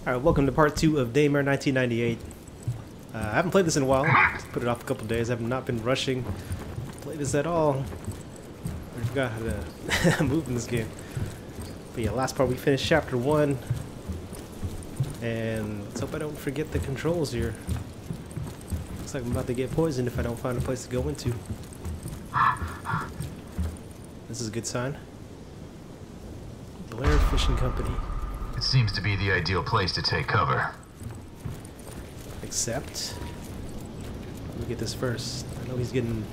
Alright, welcome to part 2 of Daymare 1998. I haven't played this in a while. Just put it off a couple days. I have not been rushing to play this at all. I forgot how to move in this game. But yeah, last part we finished chapter 1. And let's hope I don't forget the controls here. Looks like I'm about to get poisoned if I don't find a place to go into. This is a good sign. Blair Fishing Company. It seems to be the ideal place to take cover. Except, let me get this first. I know he's getting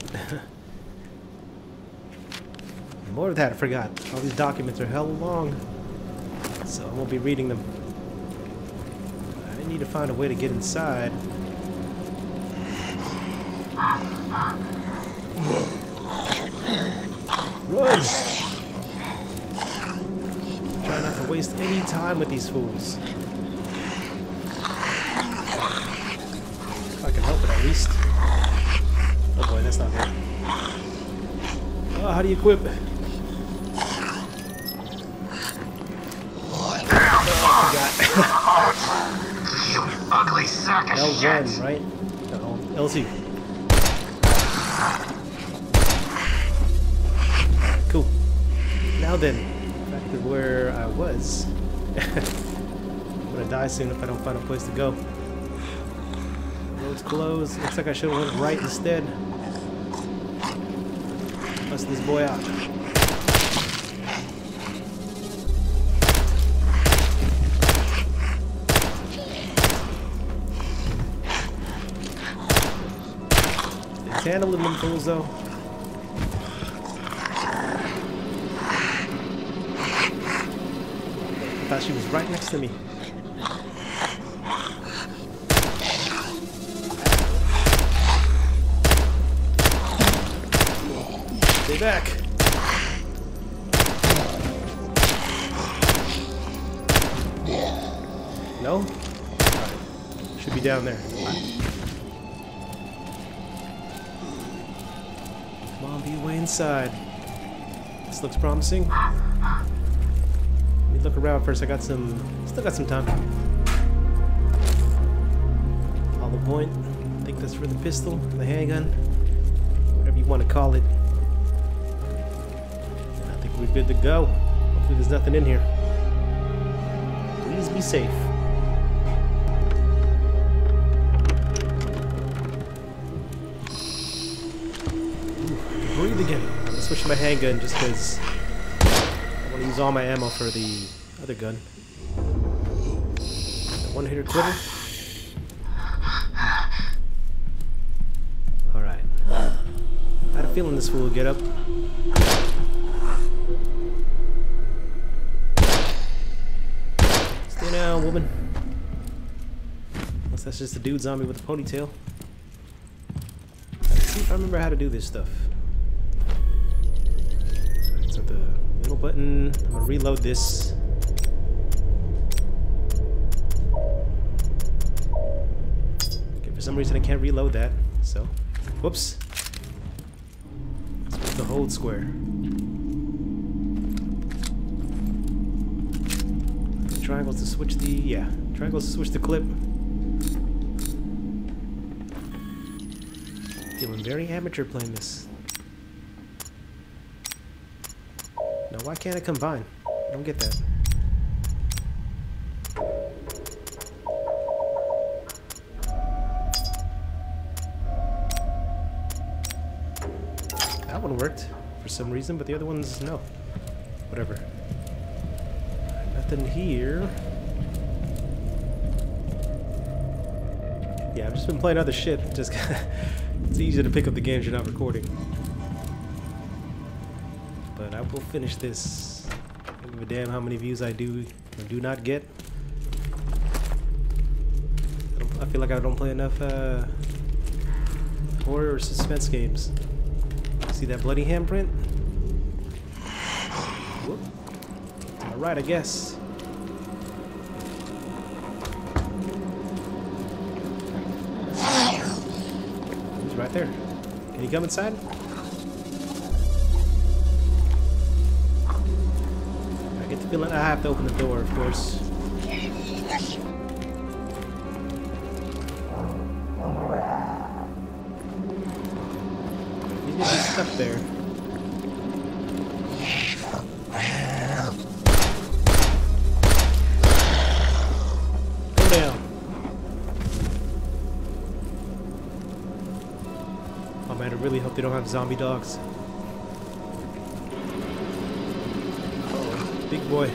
more of that. I forgot. All these documents are hella long, so I won't be reading them. I need to find a way to get inside. Run! Try not to waste any time with these fools. If I can help it at least. Oh boy, that's not good. Oh, how do you equip? Oh, I You ugly sack of forgot. shit. L1, right? No, L2. Alright, cool. Now then. Back to where I was. I'm gonna die soon if I don't find a place to go. Road's closed. Looks like I should have went right instead. Bust this boy out. It's handling them fools though. I thought she was right next to me. Stay back. No? Alright. Should be down there. Come on, be way inside. This looks promising. Let me look around first. Still got some time. Hollow point. I think that's for the pistol, the handgun, whatever you want to call it. I think we're good to go. Hopefully there's nothing in here. Please be safe. Ooh, breathe again. I'm gonna switch to my handgun just because I want to use all my ammo for the other gun. One hitter quitter. Alright. I had a feeling this fool would get up. Stay down, woman. Unless that's just a dude zombie with a ponytail. Let's see if I remember how to do this stuff. Alright, so the middle button. I'm gonna reload this. For some reason I can't reload that, so whoops. Switch the hold square. Triangles to switch the triangles to switch the clip. Feeling very amateur playing this. Now why can't I combine? I don't get that. That one worked for some reason, but the other ones, no. Whatever. Nothing here. Yeah, I've just been playing other shit. Just it's easy to pick up the games you're not recording. But I will finish this. I don't give a damn how many views I do or do not get. I feel like I don't play enough horror or suspense games. See that bloody handprint? Whoop. Alright, I guess. He's right there. Can you come inside? I get the feeling I have to open the door, of course. stuck there. Go down. Oh man, I really hope they don't have zombie dogs. Oh, big boy.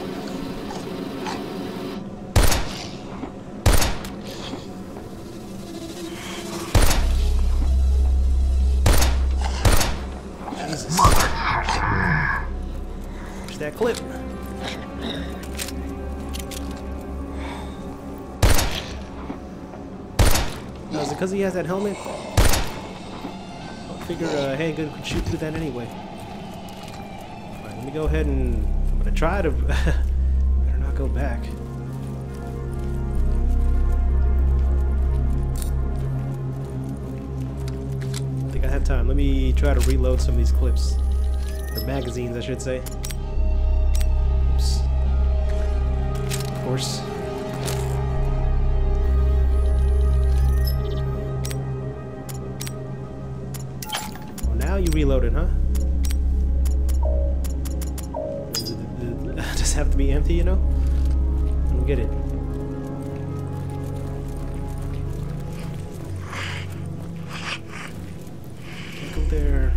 Jesus. Where's that clip? Oh, is it because he has that helmet? I figure a handgun could shoot through that anyway. Alright, let me go ahead and... I'm gonna try to... better not go back. I think I have time. Let me try to reload some of these clips. Or magazines, I should say. Oops. Of course. Now you reloaded, huh? Does it have to be empty, you know? I don't get it. Can't go there.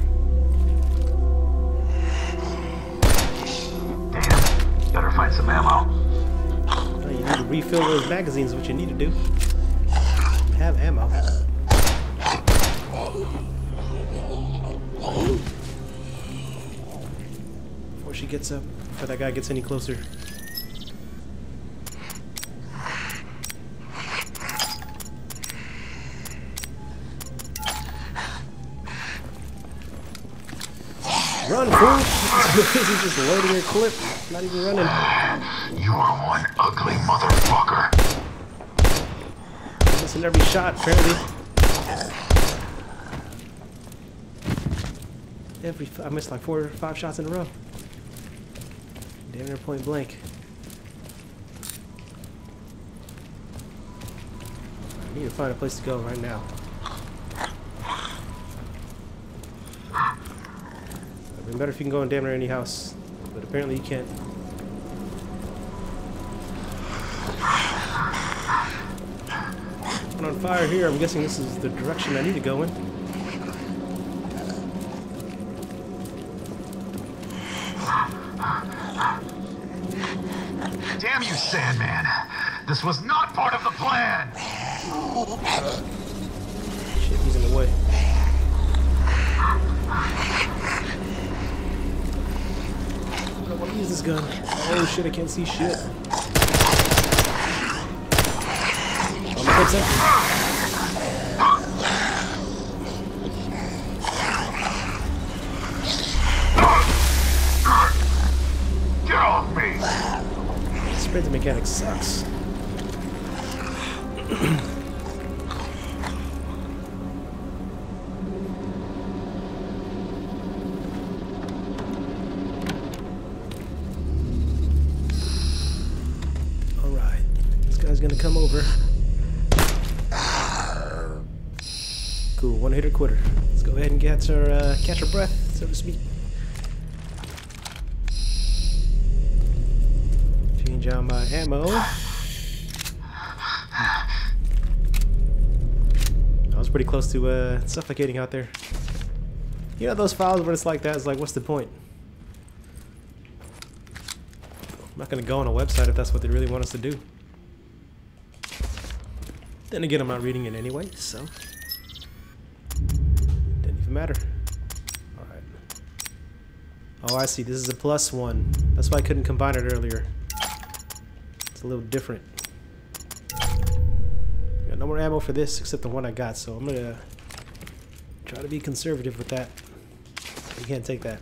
Damn. Better find some ammo. Oh, you need to refill those magazines, what you need to do. You have ammo. Before she gets up, before that guy gets any closer. Run, fool! He's just loading your clip, not even running. You are one ugly motherfucker. Missing every shot, apparently. I missed like 4 or 5 shots in a row. Damn near point blank. I need to find a place to go right now. It'd be better if you can go in damn near any house, but apparently you can't. I'm on fire here. I'm guessing this is the direction I need to go in. Damn you, Sandman. This was not part of the plan. Shit, he's in the way. I don't want to use this gun. Oh shit, I can't see shit. Oh, my clip's empty. Get off me. Sprinting mechanic sucks. Alright, this guy's gonna come over. Cool, one hitter quitter. Let's go ahead and catch our breath, so to speak. Change out my ammo. I was pretty close to suffocating out there. You know those files when it's like that, it's like, what's the point? I'm not gonna go on a website if that's what they really want us to do. Then again, I'm not reading it anyway, so didn't even matter. Alright. Oh, I see, this is a +1. That's why I couldn't combine it earlier. It's a little different. Got no more ammo for this except the one I got, so I'm gonna try to be conservative with that. You can't take that.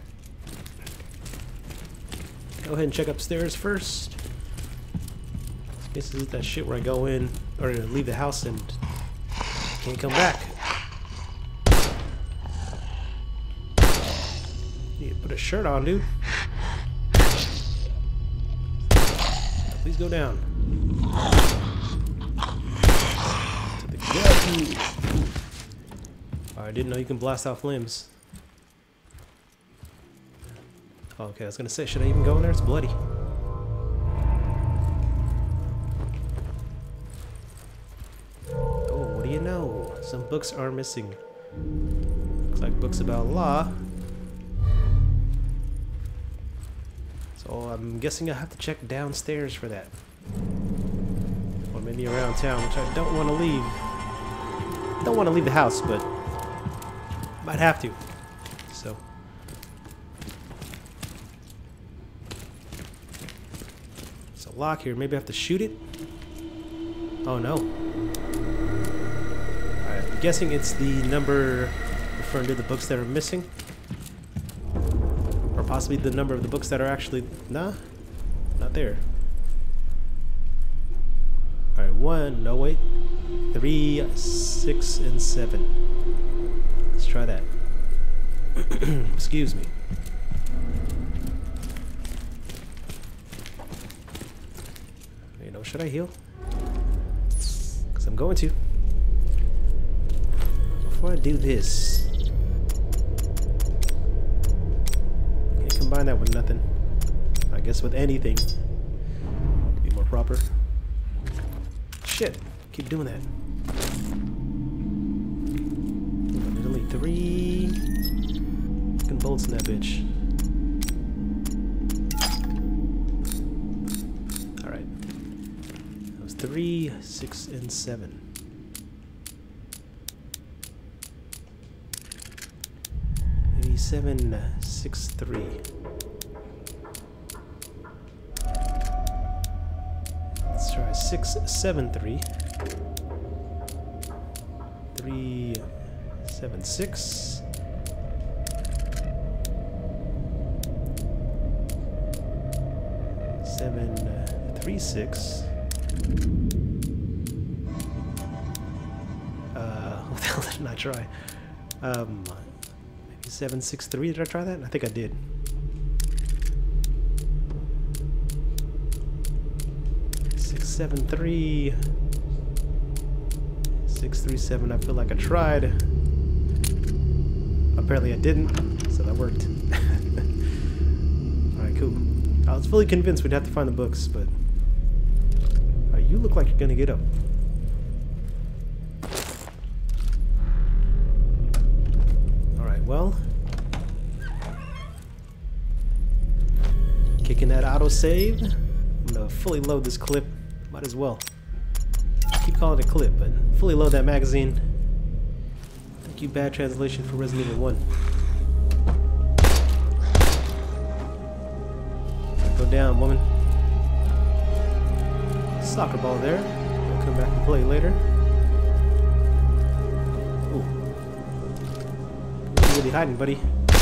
Go ahead and check upstairs first. This is that shit where I go in or leave the house and can't come back. Need to put a shirt on, dude. Please go down. To the gut. Oh, I didn't know you can blast off limbs. Okay, I was gonna say, should I even go in there? It's bloody. Oh, what do you know? Some books are missing. Looks like books about law. So I'm guessing I have to check downstairs for that. Or maybe around town, which I don't want to leave. Don't want to leave the house, but might have to. So it's a lock here. Maybe I have to shoot it. Oh no. Alright, I'm guessing it's the number referring to the books that are missing. Or possibly the number of the books that are actually... Nah, not there. Alright, 1, no wait. 3, 6, and 7. Let's try that. Excuse me. You know, should I heal? Because I'm going to. Before I do this, can't combine that with nothing. I guess with anything. Be more proper. Shit, keep doing that. There's only 3 fucking bolts in that bitch. Alright. That was 3, 6, and 7. Maybe 7, 6, 3. Let's try 6, 7, 3. 3, 7, 6. 7, 3, 6. What the hell did I try? Maybe 7, 6, 3. Did I try that? I think I did. 6, 7, 3. 6, 3, 7. I feel like I tried. Apparently I didn't, so that worked. Alright, cool. I was fully convinced we'd have to find the books, but... you look like you're gonna get up. Alright, well... kicking that autosave. I'm gonna fully load this clip. Might as well. I keep calling it a clip, but fully load that magazine. Thank you, bad translation for Resident Evil 1. Go down, woman. Soccer ball there. I'll come back and play later. Ooh. You're really hiding, buddy.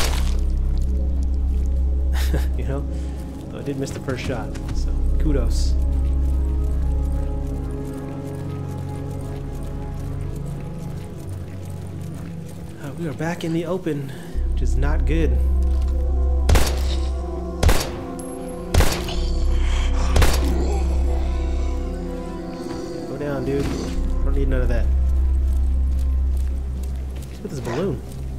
You know? Though I did miss the first shot, so kudos. We are back in the open, which is not good. Go down, dude. I don't need none of that. What's with this balloon?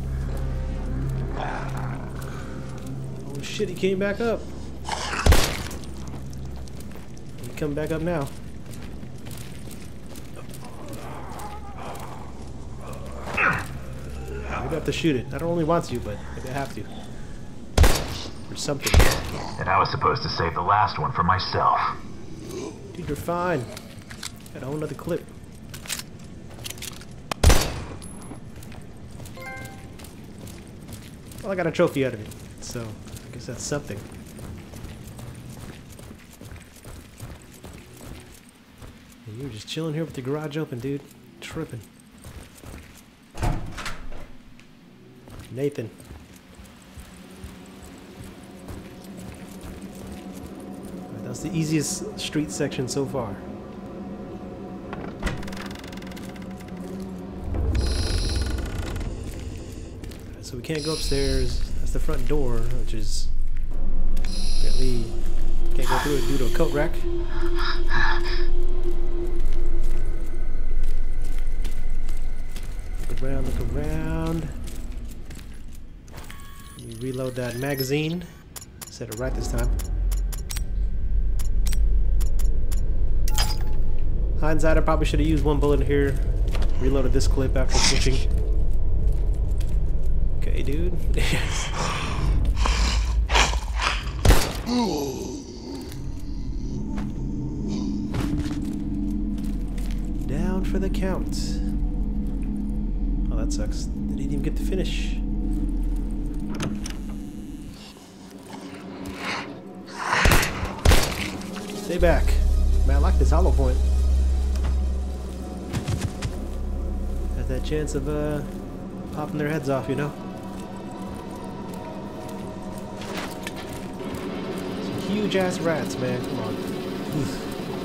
Oh shit, he came back up. He come back up now. Maybe I have to shoot it. I don't really want to, but maybe I have to. Or something. And I was supposed to save the last one for myself. Dude, you're fine. Got a whole nother clip. Well, I got a trophy out of it, so I guess that's something. And you were just chilling here with the garage open, dude. Tripping. Nathan. Right, that's the easiest street section so far. Right, so we can't go upstairs. That's the front door, which is apparently can't go through it due to a coat rack. Look around, look around. Reload that magazine. Said it right this time. Hindsight, I probably should have used one bullet here. Reloaded this clip after switching. Okay, dude. Down for the count. Oh, that sucks. Didn't even get to finish. Stay back. Man, I like this hollow point. Has that chance of popping their heads off, you know? Some huge ass rats, man. Come on. Oof.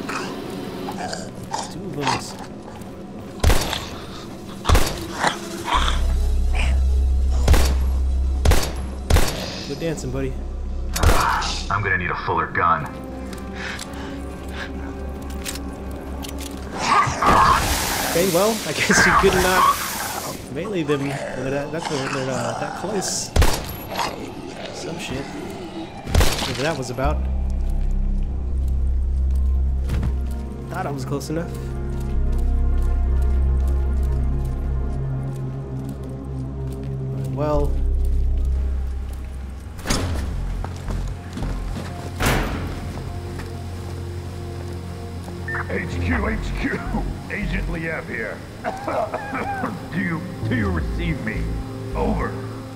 Two of them. Good dancing, buddy. I'm gonna need a fuller gun. Okay, well, I guess you could not melee them that close. Some shit. Whatever that was about. Thought I was close enough. Well. HQ, Agent Liev here. do you receive me? Over.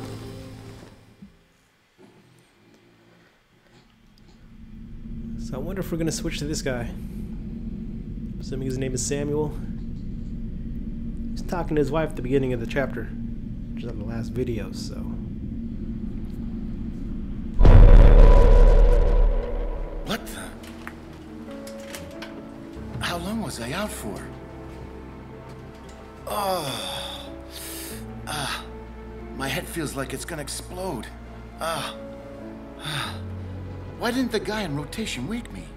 So I wonder if we're gonna switch to this guy. Assuming his name is Samuel. He's talking to his wife at the beginning of the chapter, which is on the last video, so. What the? How long was I out for? Oh. My head feels like it's gonna explode. Why didn't the guy in rotation wake me?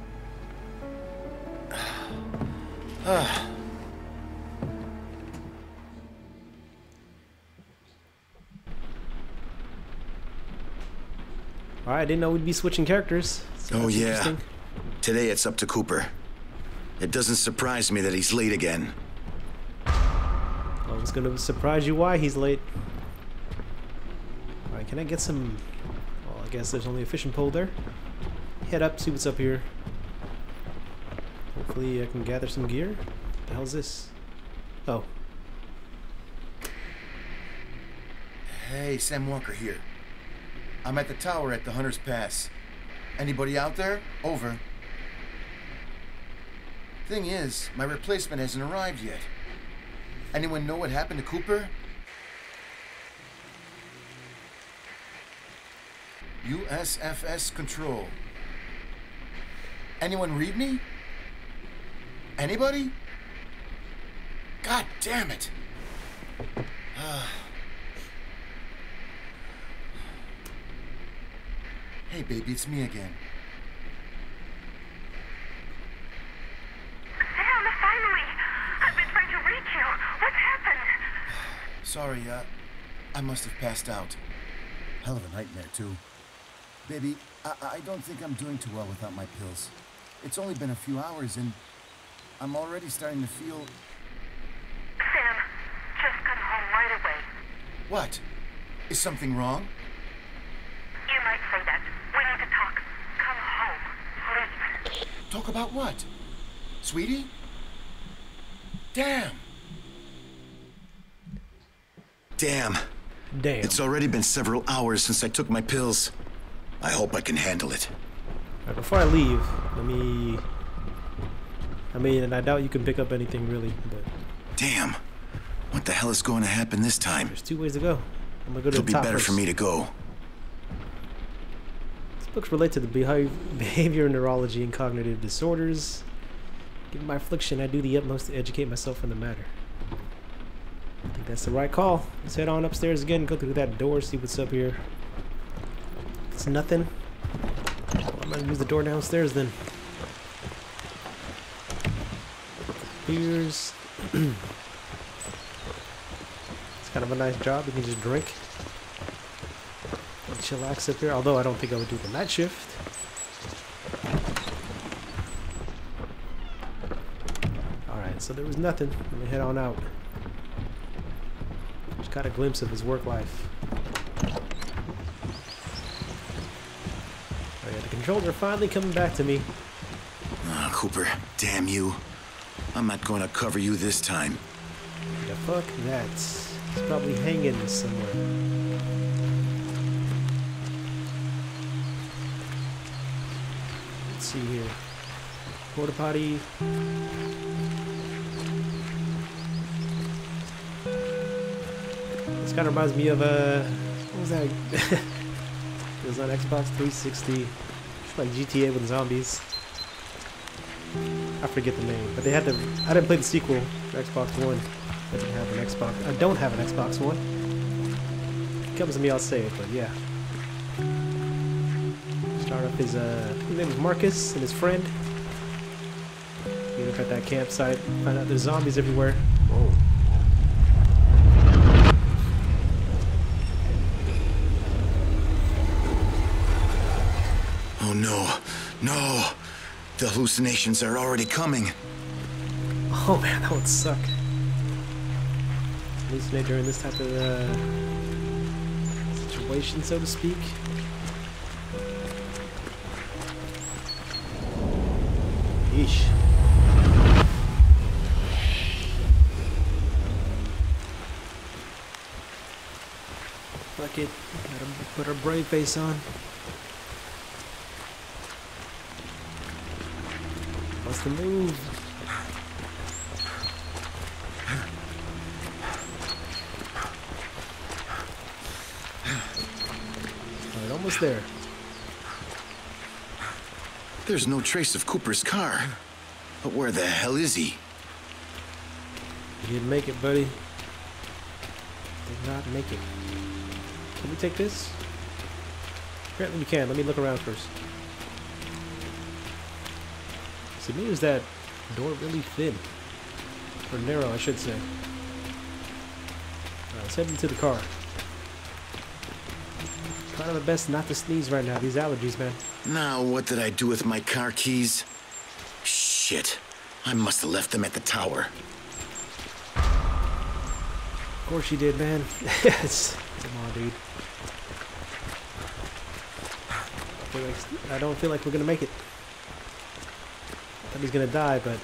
Alright, I didn't know we'd be switching characters. So Oh, that's yeah. interesting. Today it's up to Cooper. It doesn't surprise me that he's late again. I was gonna surprise you why he's late. Alright, can I get some... Well, I guess there's only a fishing pole there. Head up, see what's up here. Hopefully I can gather some gear. What the hell's this? Oh. Hey, Sam Walker here. I'm at the tower at the Hunter's Pass. Anybody out there? Over. Thing is, my replacement hasn't arrived yet. Anyone know what happened to Cooper? USFS Control. Anyone read me? Anybody? God damn it! Hey baby, it's me again. Sam, finally! I've been trying to reach you. What's happened? Sorry, I must have passed out. Hell of a nightmare, too. Baby, I don't think I'm doing too well without my pills. It's only been a few hours and I'm already starting to feel... Sam, just come home right away. What? Is something wrong? You might say that. We need to talk. Come home, please. Talk about what? Sweetie? Damn! Damn. Damn. It's already been several hours since I took my pills. I hope I can handle it. Alright, before I leave, let me... I mean, and I doubt you can pick up anything really, but... Damn. What the hell is going to happen this time? There's two ways to go. I'm gonna go to It'll the be top better first. for me to go. These books relate to the behavior, neurology, and cognitive disorders. Given my affliction, I do the utmost to educate myself on the matter. I think that's the right call. Let's head on upstairs again, go through that door, see what's up here. If it's nothing, well, I'm gonna use the door downstairs then. Beers. It's kind of a nice job. You can just drink. chillax up here, although I don't think I would do the night shift. Alright, so there was nothing. Let me head on out. Just got a glimpse of his work life. Oh yeah, the controls are finally coming back to me. Ah, Cooper, damn you. I'm not going to cover you this time. Yeah, fuck that. He's probably hanging somewhere. Let's see here. Porta potty. This kind of reminds me of what was that? It was on Xbox 360. It's like GTA with zombies. I forget the name, but they had the. I didn't play the sequel for Xbox One. I didn't have an Xbox. I don't have an Xbox One. If it comes to me, I'll say it, but yeah. Start up his name was Marcus and his friend. You look at that campsite, find out there's zombies everywhere. Whoa. Oh no, no! The hallucinations are already coming. Oh man, that would suck. Hallucinate during this type of situation, so to speak. Yeesh. Fuck it. Gotta put our brave face on. What's the move? Alright, almost there. There's no trace of Cooper's car. But where the hell is he? You didn't make it, buddy. Did not make it. Can we take this? Apparently we can. Let me look around first. So maybe is that door really thin? Or narrow, I should say. Alright, let's head into the car. Trying my best not to sneeze right now. These allergies, man. Now, what did I do with my car keys? Shit. I must have left them at the tower. Of course you did, man. Yes. Come on, dude. I don't feel like we're gonna make it. I thought he's gonna die, but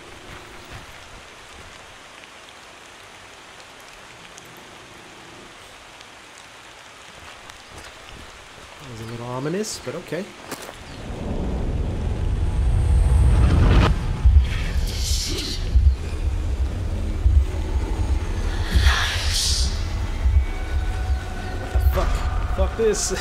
that was a little ominous, but okay. What the fuck? Fuck this.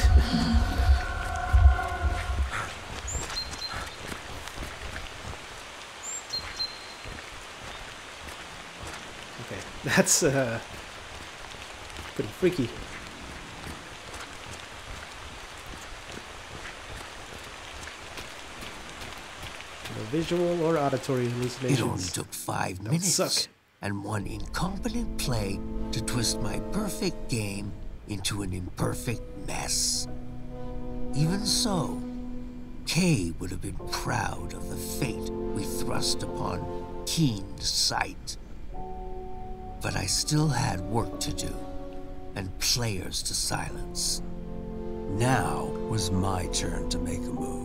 That's pretty freaky. No visual or auditory hallucinations. It only took 5 minutes suck. and one incompetent play to twist my perfect game into an imperfect mess. Even so, Kay would have been proud of the fate we thrust upon Keen's sight. But I still had work to do, and players to silence. Now was my turn to make a move.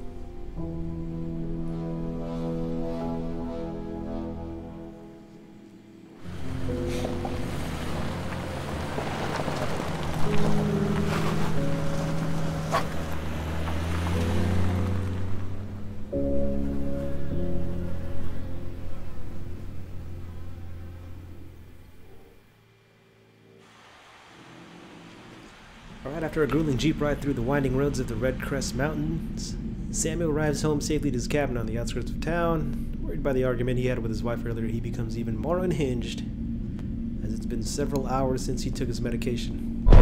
Alright, after a grueling jeep ride through the winding roads of the Red Crest Mountains, Samuel arrives home safely at his cabin on the outskirts of town. Worried by the argument he had with his wife earlier, he becomes even more unhinged, as it's been several hours since he took his medication. I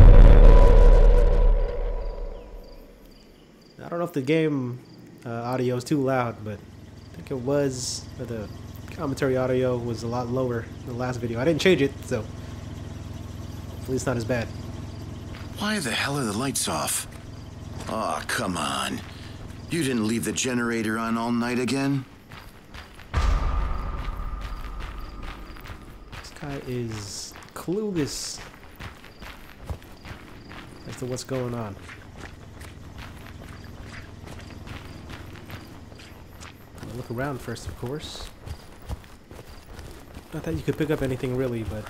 don't know if the game audio is too loud, but I think it was, or the commentary audio was a lot lower in the last video. I didn't change it, so hopefully it's not as bad. Why the hell are the lights off? Oh, come on. You didn't leave the generator on all night again? This guy is clueless as to what's going on. I'll look around first, of course. Not that you could pick up anything really, but...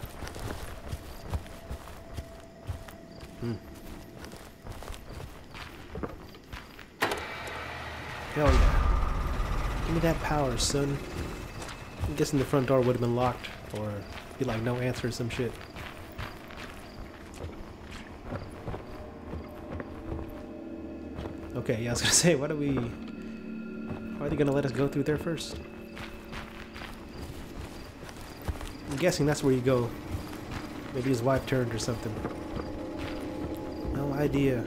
Hell yeah. Give me that power, son. I'm guessing the front door would have been locked, or be like no answer or some shit. Okay, yeah, I was gonna say, why are they gonna let us go through there first? I'm guessing that's where you go. Maybe his wife turned or something. No idea.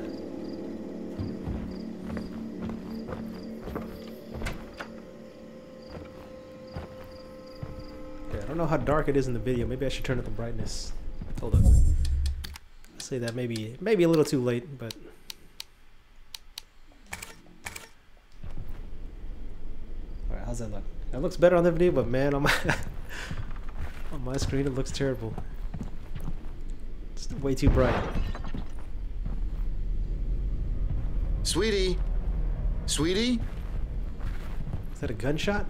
Okay, I don't know how dark it is in the video. Maybe I should turn up the brightness. Hold up. I'll say that maybe a little too late, but... Alright, how's that look? That looks better on the video, but man, on my screen it looks terrible. It's way too bright. Sweetie? Sweetie? Is that a gunshot?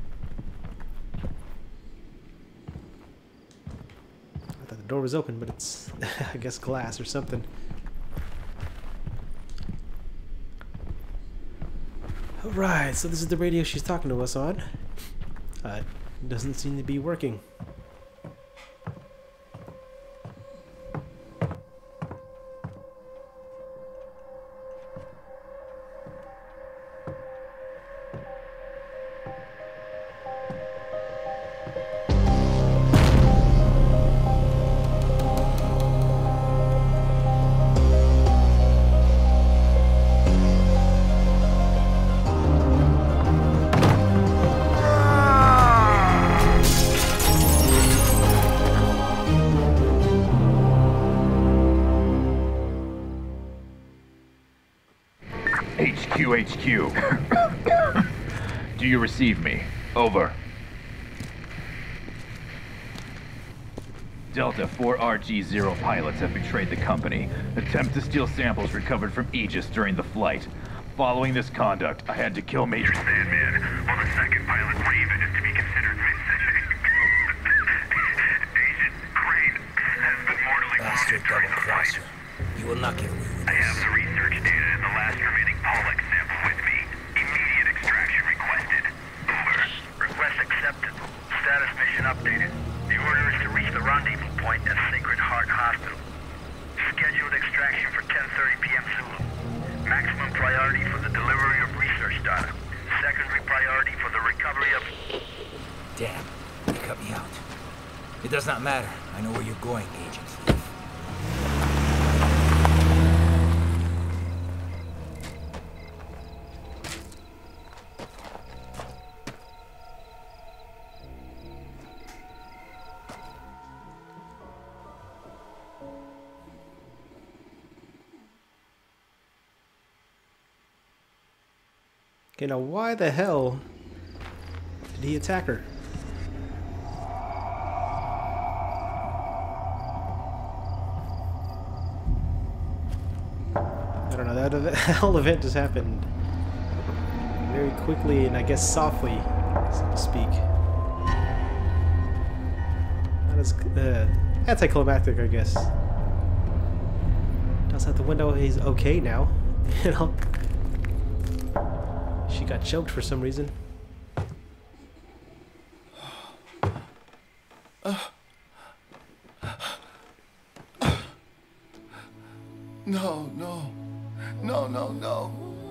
I thought the door was open, but it's, I guess, glass or something. Alright, so this is the radio she's talking to us on. Doesn't seem to be working. HQ. Do you receive me? Over. Delta 4RG-0 pilots have betrayed the company. Attempt to steal samples recovered from Aegis during the flight. Following this conduct, I had to kill Major Sandman, while the second pilot, Raven, is to be considered missing. Agent Crane has been mortally Bastard wounded during the flight. double-crosser. You will not get away with I have this. the research data and the last remaining Pollux sample with me. Immediate extraction requested. Over. Request accepted. Status mission updated. The order is to reach the rendezvous point at Sacred Heart Hospital. Scheduled extraction for 10:30 p.m. Zulu. Maximum priority for the delivery of research data. Secondary priority for the recovery of... Damn, you cut me out. It does not matter. I know where you're going, Agent Thief. Okay, now why the hell did he attack her? I don't know, that whole event just happened very quickly and I guess softly, so to speak. Not as anticlimactic, I guess. Outside the window, he's okay now, you know? She got choked for some reason. No, no. No, no, no.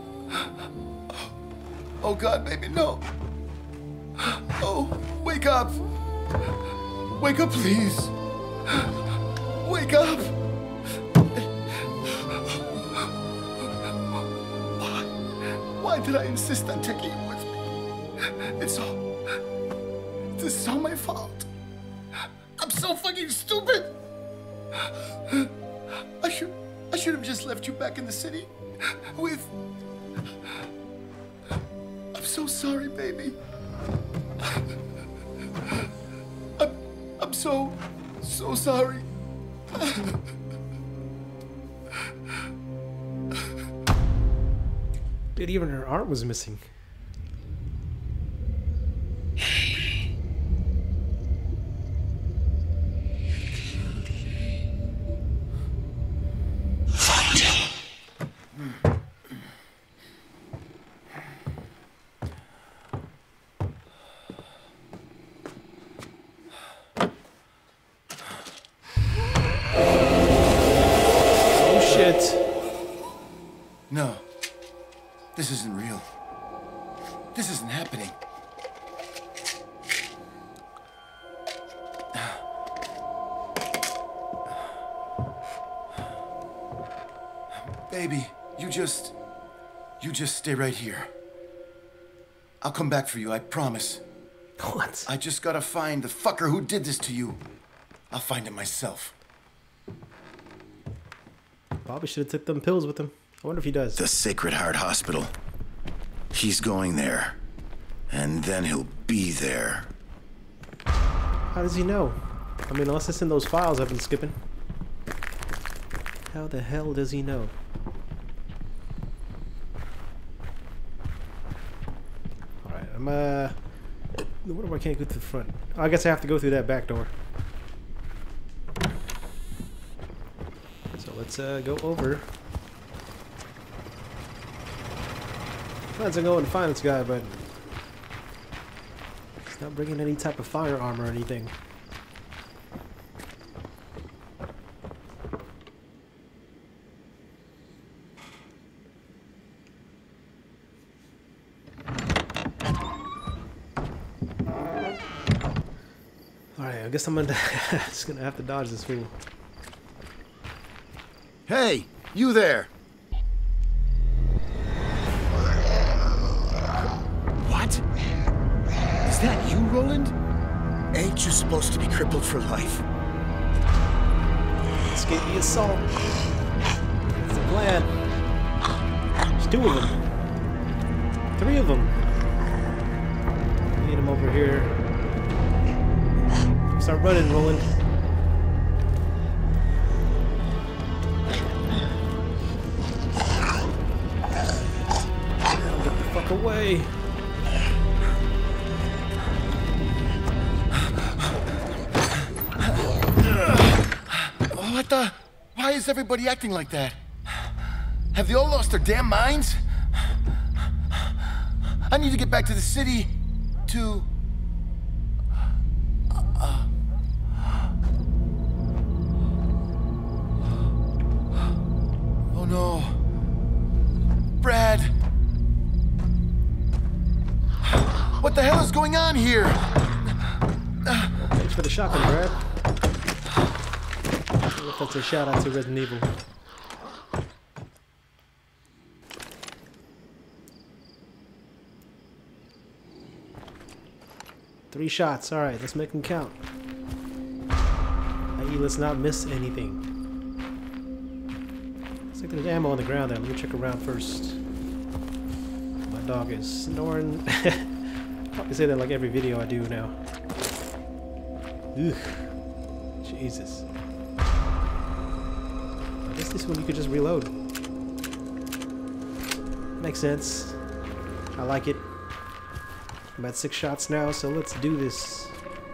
Oh God, baby, no. Oh, wake up. Wake up, please. Wake up. Why did I insist on taking you with me? This is all my fault. I'm so fucking stupid. I should have just left you back in the city. with... I'm so sorry, baby. I'm so sorry. Dude, even her arm was missing. No, this isn't real. This isn't happening. Baby, you just stay right here. I'll come back for you, I promise. What? I just gotta find the fucker who did this to you. I'll find him myself. Probably should have took them pills with him. I wonder if he does. The Sacred Heart Hospital. He's going there. And then he'll be there. How does he know? I mean, unless it's in those files I've been skipping. How the hell does he know? Alright, I'm what if I can't go through the front? Oh, I guess I have to go through that back door. So let's go over. Plans on going to find this guy, but he's not bringing any type of firearm or anything. Alright, I guess I'm gonna just gonna have to dodge this fool. Hey, you there! What? Is that you, Roland? Ain't you supposed to be crippled for life? Escape the assault. It's the plan. There's 2 of them. 3 of them. Need him over here. Start running, Roland. Get the fuck away. What the? Why is everybody acting like that? Have they all lost their damn minds? I need to get back to the city to... Oh no. Brad. What the hell is going on here? Thanks for the shotgun, Brad. I wonder if that's a shout out to Resident Evil. Three shots. Alright, let's make them count. i.e., let's not miss anything. Looks like there's ammo on the ground there. Let me check around first. My dog is snoring. Probably say that like every video I do now. Ugh. Jesus. I guess this one you could just reload. Makes sense. I like it. I'm at 6 shots now, so let's do this.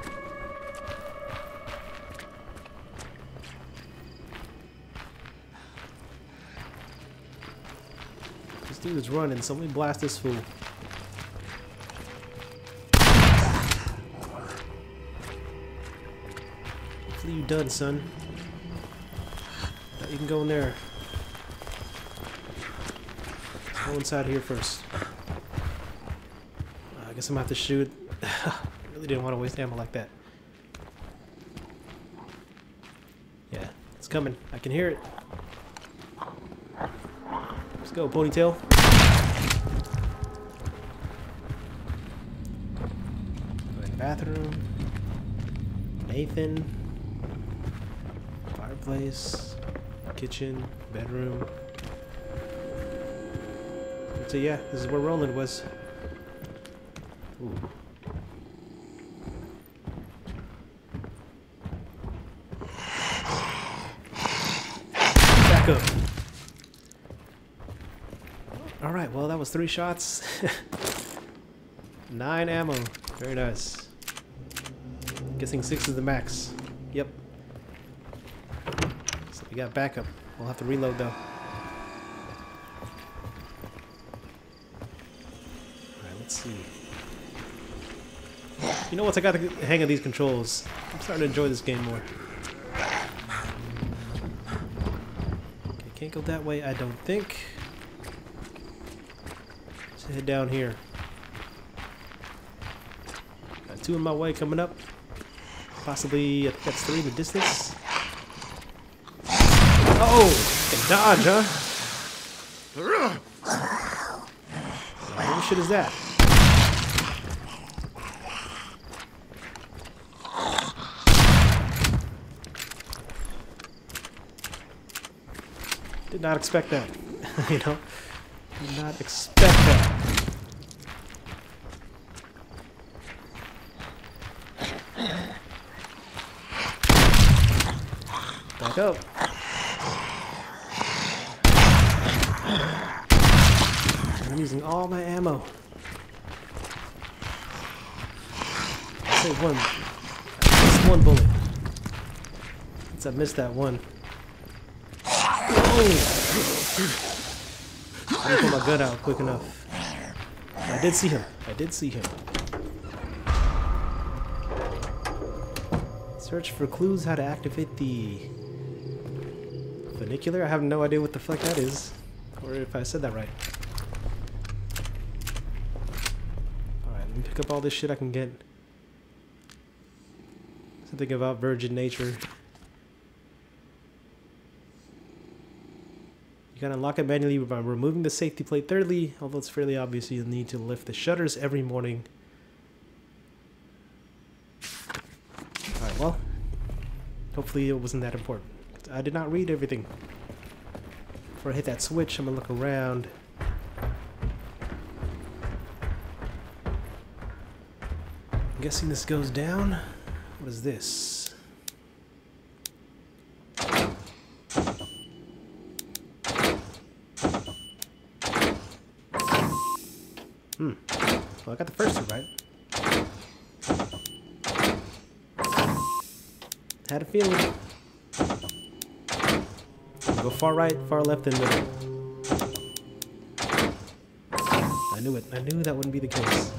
This dude is running, so let me blast this fool. Hopefully you done, son. You can go in there. Let's go inside here first. I guess I'm gonna have to shoot. Really didn't want to waste ammo like that. Yeah, it's coming. I can hear it. Let's go, Ponytail. Go in the bathroom. Nathan. Fireplace. Kitchen. Bedroom. So yeah, this is where Roland was. Ooh. Back up. Alright, well that was 3 shots. 9 ammo. Very nice. Guessing 6 is the max. Yep. So we got backup. We'll have to reload though. Alright, let's see. You know, once I got the hang of these controls, I'm starting to enjoy this game more. Okay, can't go that way, I don't think. Let's head down here. Got 2 in my way coming up. Possibly, I think that's 3 in the distance. Oh! Can dodge, huh? What the shit is that? Did not expect that. You know? Did not expect that. Back up. I'm using all my ammo. Save one. Just 1 bullet. Since I missed that one. Oh! I didn't pull my gun out quick enough. I did see him. I did see him. Search for clues how to activate the funicular. I have no idea what the fuck that is, or if I said that right. Alright, let me pick up all this shit I can get. Something about virgin nature. You can unlock it manually by removing the safety plate. Thirdly, although it's fairly obvious, you'll need to lift the shutters every morning. Alright, well, hopefully it wasn't that important. I did not read everything. Before I hit that switch, I'm gonna look around. I'm guessing this goes down. What is this? Well, I got the first 2 right. Had a feeling. Go far right, far left, and middle. I knew it. I knew that wouldn't be the case.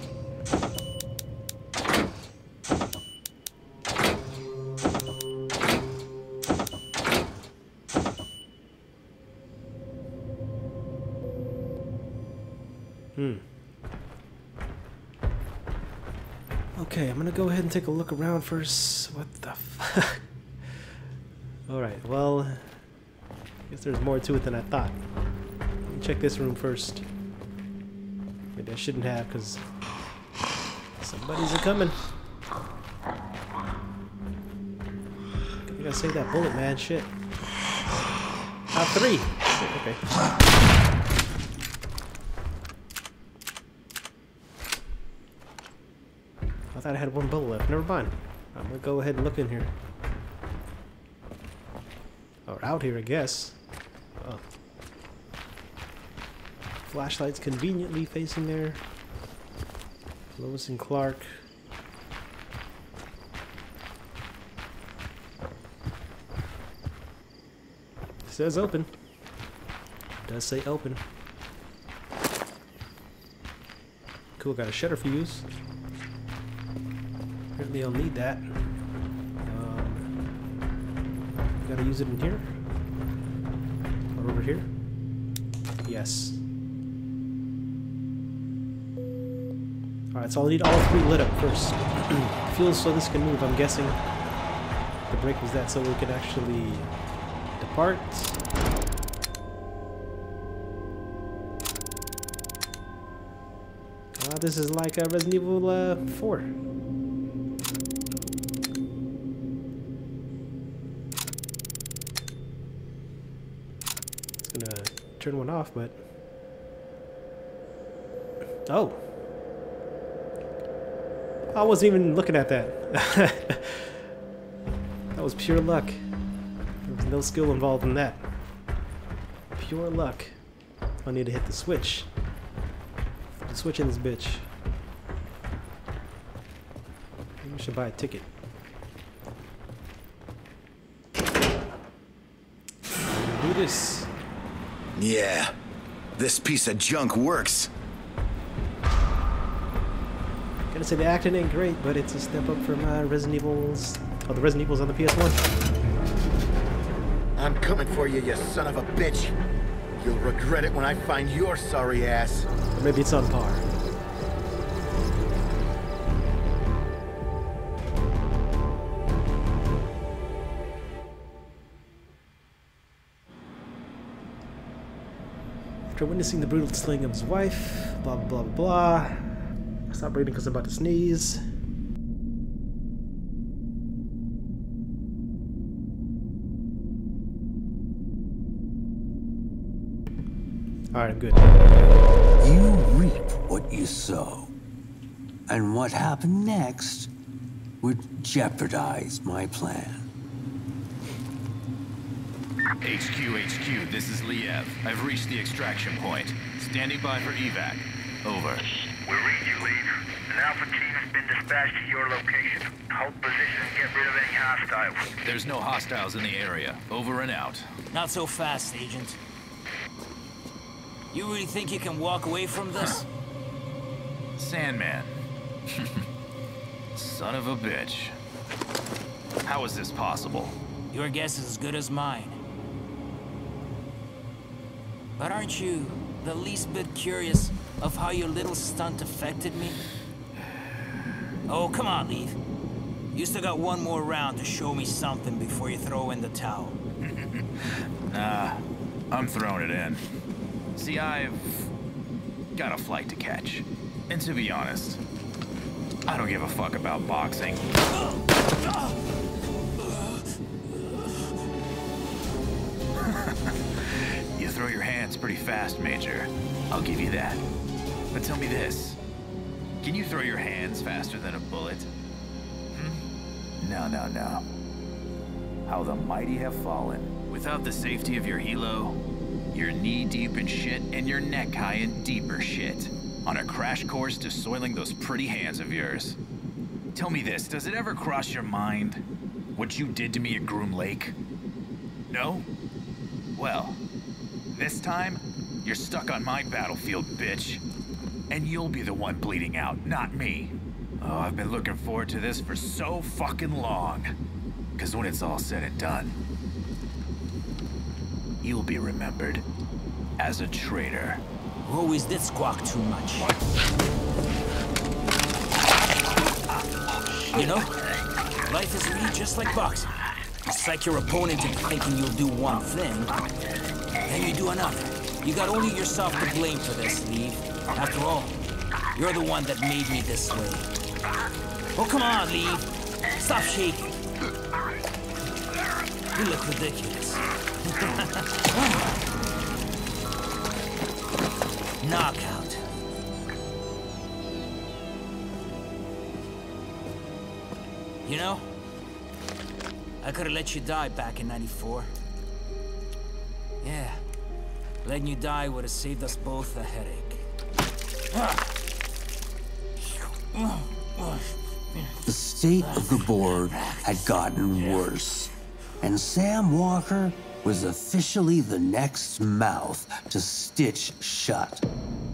Okay, I'm gonna go ahead and take a look around first. What the fuck? Alright, well, I guess there's more to it than I thought. Let me check this room first. Maybe I shouldn't have, because somebody's a-coming. I gotta save that bullet, man. Shit. 3. Okay. I thought I had 1 bullet left. Never mind. I'm gonna go ahead and look in here. Or out here, I guess. Oh. Flashlight's conveniently facing there. Lois and Clark. It says open. It does say open. Cool, got a shutter fuse. Apparently I'll need that. Gotta use it in here? Or over here? Yes. Alright, so I'll need all 3 lit up first. Fuel so this can move, I'm guessing. The brake was that so we could actually depart. This is like Resident Evil 4. It's gonna turn one off, but Oh. I wasn't even looking at that. That was pure luck. There was no skill involved in that. Pure luck. I need to hit the switch. The switch in this bitch. Maybe we should buy a ticket. Do this. Yeah, this piece of junk works. Gotta say the acting ain't great, but it's a step up from Resident Evil's. Oh, the Resident Evil's on the PS1. I'm coming for you, you son of a bitch. You'll regret it when I find your sorry ass. Or maybe it's on par. After witnessing the brutal slaying of his wife, blah blah blah blah. Stop reading because I'm about to sneeze. Alright, good. You reap what you sow. And what happened next would jeopardize my plan. HQ, this is Liev. I've reached the extraction point. Standing by for evac. Over. We read you, Lead. An Alpha team has been dispatched to your location. Hold position and get rid of any hostiles. There's no hostiles in the area. Over and out. Not so fast, Agent. You really think you can walk away from this? Sandman. Son of a bitch. How is this possible? Your guess is as good as mine. But aren't you the least bit curious of how your little stunt affected me? Oh, come on, Leave. You still got one more round to show me something before you throw in the towel. Nah, I'm throwing it in. See, I've got a flight to catch. And to be honest, I don't give a fuck about boxing. You throw your hands pretty fast, Major. I'll give you that. But tell me this. Can you throw your hands faster than a bullet? No. How the mighty have fallen. Without the safety of your helo, you're knee-deep in shit and you're neck-high in deeper shit. On a crash course to soiling those pretty hands of yours. Tell me this, does it ever cross your mind what you did to me at Groom Lake? No? Well, this time, you're stuck on my battlefield, bitch. And you'll be the one bleeding out, not me. Oh, I've been looking forward to this for so fucking long. 'Cause when it's all said and done, you'll be remembered as a traitor. Always did squawk too much. You know, life is really just like boxing. You psych your opponent into thinking you'll do one thing, then you do another. You got only yourself to blame for this, Leave. After all, you're the one that made me this way. Oh, come on, Leave. Stop shaking. You look ridiculous. Knockout. You know, I could have let you die back in '94. Yeah, letting you die would have saved us both a headache. The state of the board had gotten worse, and Sam Walker was officially the next mouth to stitch shut.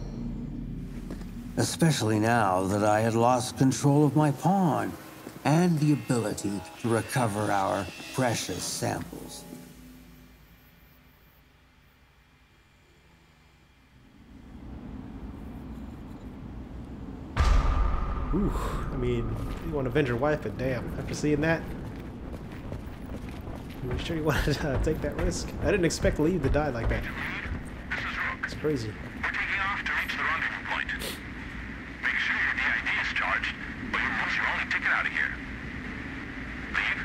Especially now that I had lost control of my pawn and the ability to recover our precious samples. Ooh, I mean, you want to avenge your wife, but damn, after seeing that, you sure you want to take that risk? I didn't expect Lee to die like that. It's crazy. We're taking off to reach the rendezvous point. Make sure your DID is charged, but you lost your only ticket out of here. Leave?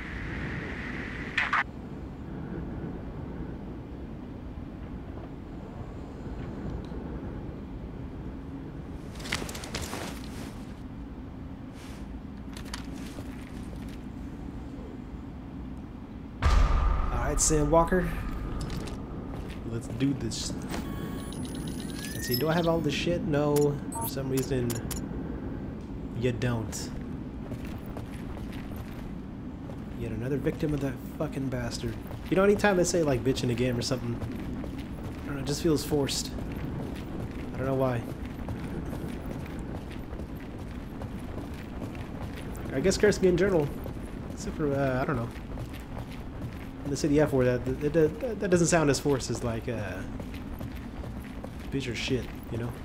Alright, Sam Walker. Let's do this. Let's see, do I have all this shit? No. For some reason, you don't. Yet another victim of that fucking bastard. You know, anytime they say like bitch in a game or something, I don't know, it just feels forced. I don't know why. I guess curse me in general. Except for, I don't know. In the city F word, that doesn't sound as forced as like, bitch or shit, you know?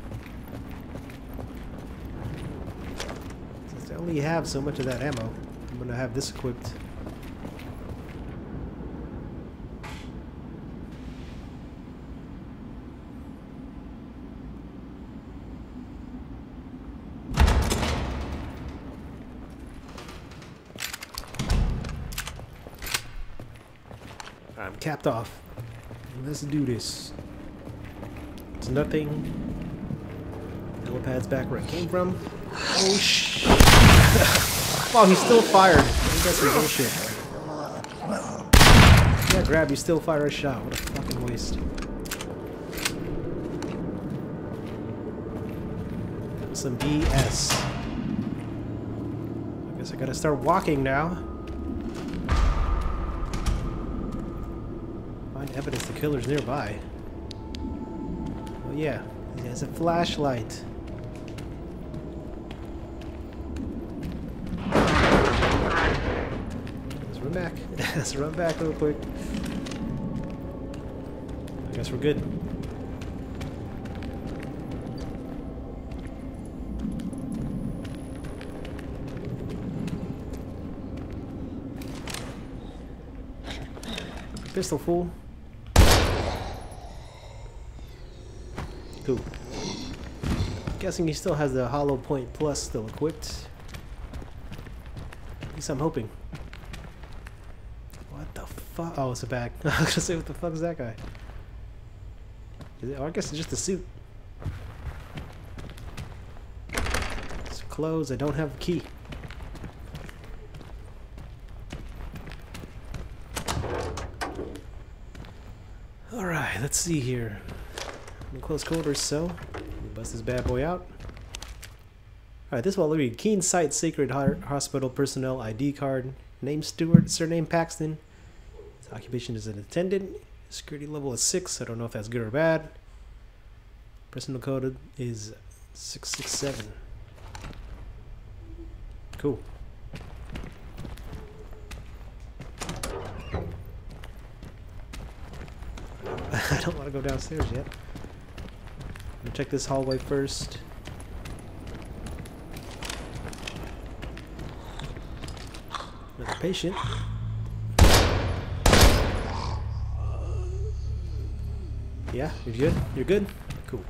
Since I only have so much of that ammo, I'm gonna have this equipped. I'm capped off. Let's do this. It's nothing. Helipad's back where it came from. Oh shit. Oh, he's still fired. That's some bullshit. Yeah, grab, you still fire a shot. What a fucking waste. That was some BS. I guess I gotta start walking now. Evidence the killer's nearby. Oh yeah, he has a flashlight. Let's run back. Let's run back real quick. I guess we're good. Pistol fool. Cool. Guessing he still has the Hollow Point Plus still equipped. At least I'm hoping. What the fuck? Oh, it's a bag. I was gonna say, what the fuck is that guy? Is it, oh, I guess it's just a suit. It's closed. I don't have the key. Alright, let's see here. In close quarters, so we'll bust this bad boy out. Alright, this will read Keen Sight Sacred Heart Hospital Personnel ID card. Name Stewart, surname Paxton. His occupation is an attendant. Security level is 6. I don't know if that's good or bad. Personal code is 667. Cool. I don't want to go downstairs yet. I'm gonna check this hallway first. Another patient. Yeah, you're good? You're good? Cool.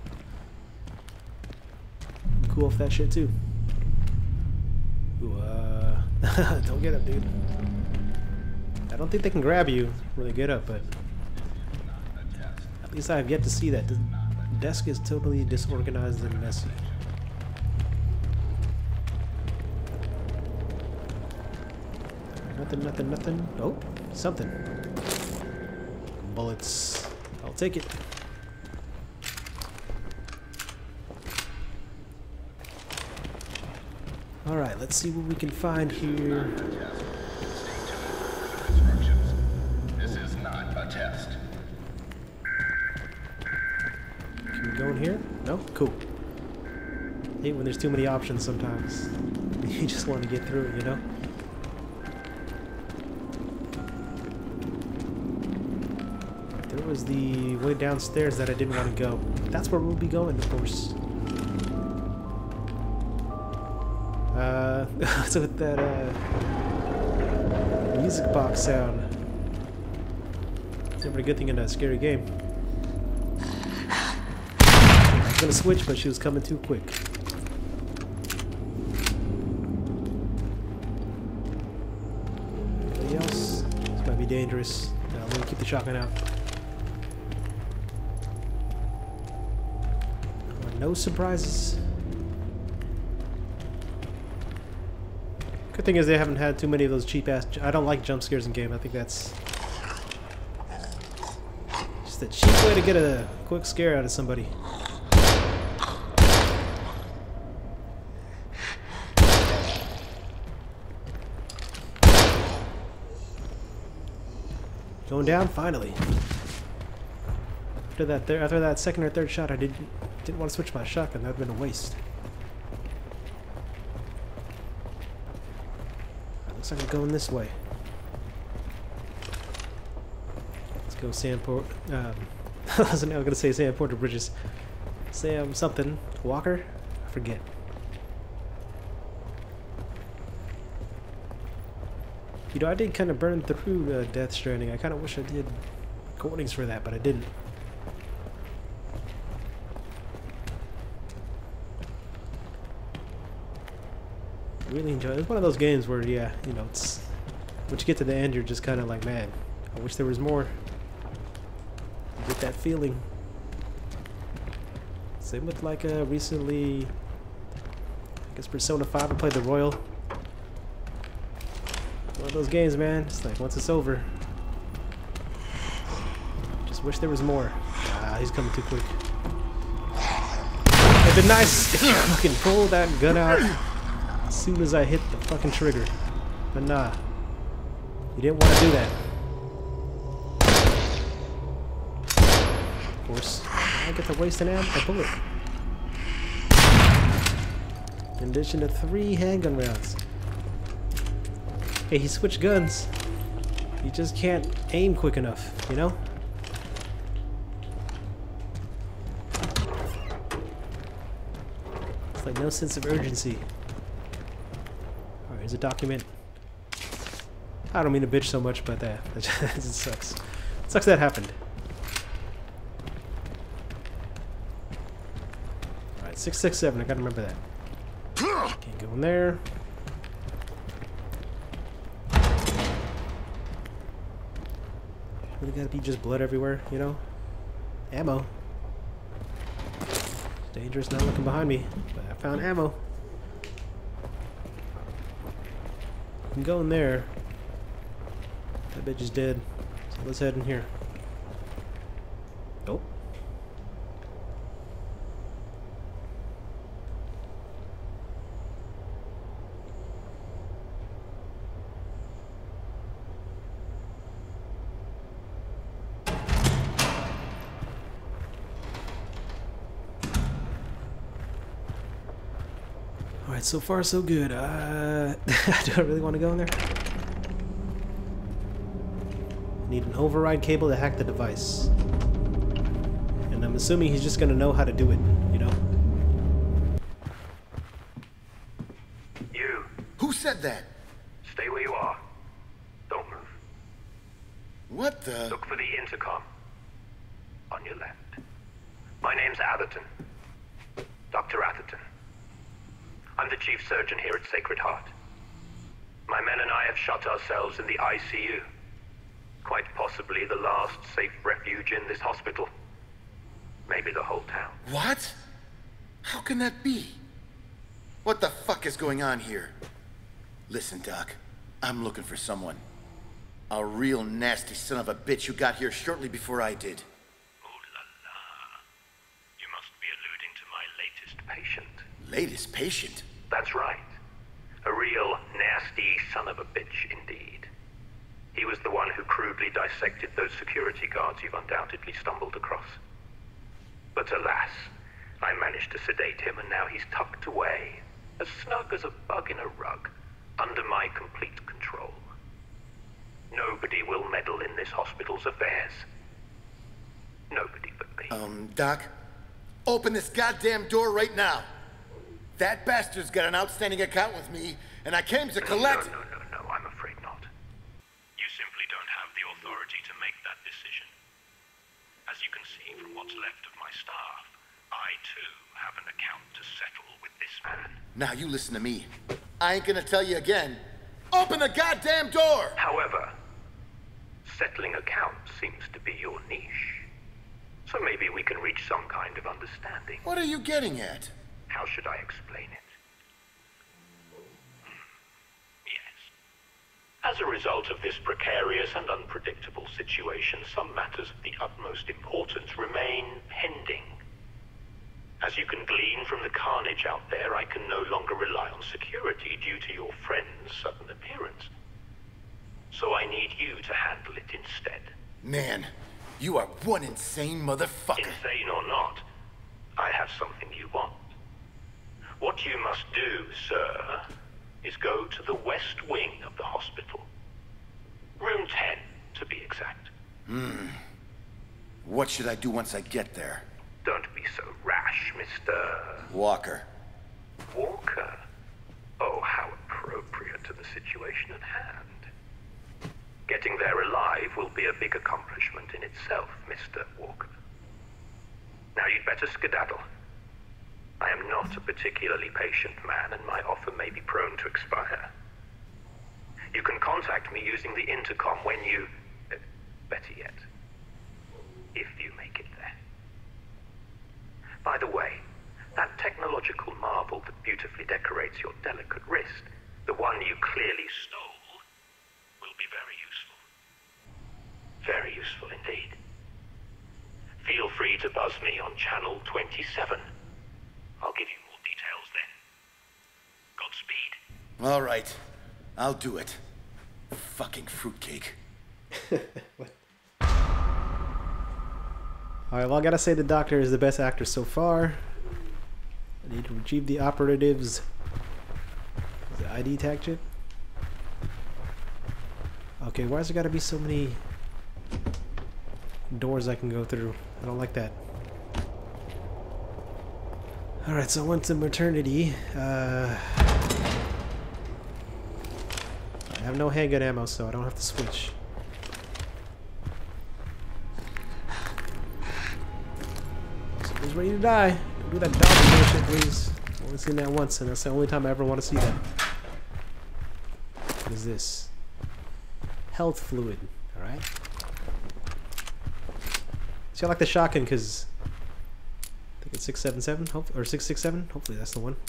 Cool off that shit too. Ooh, don't get up, dude. I don't think they can grab you when they get up, but at least I have yet to see that. The desk is totally disorganized and messy. Nothing, nothing, nothing. Oh, something. Bullets. I'll take it. Alright, let's see what we can find here. This is not a test. Can we go in here? No? Cool. I hate when there's too many options sometimes. You just want to get through it, you know? There was the way downstairs that I didn't want to go. That's where we'll be going, of course. So with that music box sound. It's never a good thing in a scary game. I was gonna switch, but she was coming too quick. Anybody else? This might be dangerous. No, I'm gonna keep the shotgun out. No surprises. Good thing is they haven't had too many of those cheap ass. I don't like jump scares in game. I think that's It's the cheap way to get a quick scare out of somebody. Going down finally. After that second or third shot, I didn't want to switch my shotgun. That'd been a waste. Looks like we're going this way. Let's go Sandport. I wasn't gonna say Sam Porter Bridges. Sam something Walker. I forget. You know, I did kind of burn through Death Stranding. I kind of wish I did recordings for that, but I didn't. I really enjoy it. It's one of those games where, yeah, you know, it's once you get to the end, you're just kind of like, man, I wish there was more. You get that feeling. Same with like recently, I guess Persona 5. I played the Royal. One of those games, man. It's like once it's over, just wish there was more. Ah, he's coming too quick. It'd been nice if you fucking pull that gun out as soon as I hit the fucking trigger. But nah, you didn't want to do that. Of course, I get to waste a bullet. In addition to 3 handgun rounds. Hey, he switched guns. He just can't aim quick enough, you know? It's like no sense of urgency. Alright, here's a document. I don't mean to bitch so much, but that it sucks. It sucks that happened. Alright, 667, I gotta remember that. Can't go in there. Really gotta be just blood everywhere, you know? Ammo. It's dangerous not looking behind me, but I found ammo. I can go in there. That bitch is dead. So let's head in here. Oh. Alright, so far so good. Do I really want to go in there? Need an override cable to hack the device. And I'm assuming he's just gonna know how to do it, you know? You. Who said that? Stay where you are. Don't move. What the? Look for the intercom. On your left. My name's Atherton. Dr. Atherton. I'm the chief surgeon here at Sacred Heart. My men and I have shut ourselves in the ICU. Quite possibly the last safe refuge in this hospital. Maybe the whole town. What? How can that be? What the fuck is going on here? Listen, Doc. I'm looking for someone. A real nasty son of a bitch who got here shortly before I did. Ooh la la. You must be alluding to my latest patient. Latest patient? That's right. A real nasty son of a bitch indeed. He was the one who crudely dissected those security guards you've undoubtedly stumbled across. But alas, I managed to sedate him and now he's tucked away, as snug as a bug in a rug, under my complete control. Nobody will meddle in this hospital's affairs. Nobody but me. Doc, open this goddamn door right now. That bastard's got an outstanding account with me, and I came to collect... No, I'm afraid not. You simply don't have the authority to make that decision. As you can see from what's left of my staff, I too have an account to settle with this man. Now you listen to me. I ain't gonna tell you again. Open the goddamn door! However, settling accounts seems to be your niche. So maybe we can reach some kind of understanding. What are you getting at? How should I explain it? Yes. As As a result of this precarious and unpredictable situation, some matters of the utmost importance remain pending. As you can glean from the carnage out there, I can no longer rely on security due to your friend's sudden appearance. So I need you to handle it instead. Man, you are one insane motherfucker. Insane or not, I have something you want. What you must do, sir, is go to the west wing of the hospital. Room 10, to be exact. What should I do once I get there? Don't be so rash, Mr. Walker. Walker. Oh, how appropriate to the situation at hand. Getting there alive will be a big accomplishment in itself, Mr. Walker. Now you'd better skedaddle. I am not a particularly patient man, and my offer may be prone to expire. You can contact me using the intercom when you... better yet, if you make it there. By the way, that technological marvel that beautifully decorates your delicate wrist, the one you clearly stole, will be very useful. Very useful indeed. Feel free to buzz me on channel 27. I'll give you more details then. Godspeed. All right, I'll do it. Fucking fruitcake. Alright, well, I gotta say the Doctor is the best actor so far. I need to retrieve the operative's the ID tag chip. Okay, why has there gotta be so many doors I can go through? I don't like that. Alright, so I went to maternity. I have no handgun ammo, so I don't have to switch. Somebody's ready to die. Don't do that dog bullshit, please. I've only seen that once, and that's the only time I ever want to see that. What is this? Health fluid. Alright. See, I like the shotgun because I think it's 677, or 667. Hopefully that's the one.